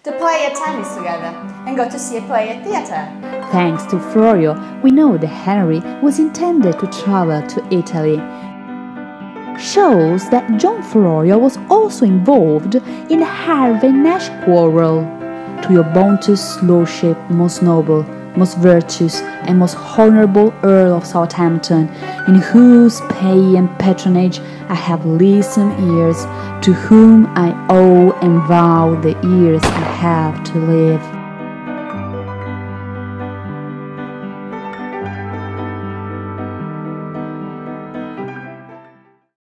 to play at tennis together and go to see a play at theatre. Thanks to Florio, we know that Henry was intended to travel to Italy. Shows that John Florio was also involved in the Harvey Nash quarrel. To your bounteous lordship, most noble, most virtuous, and most honourable Earl of Southampton, in whose pay and patronage I have lived some years, to whom I owe and vow the years I have to live.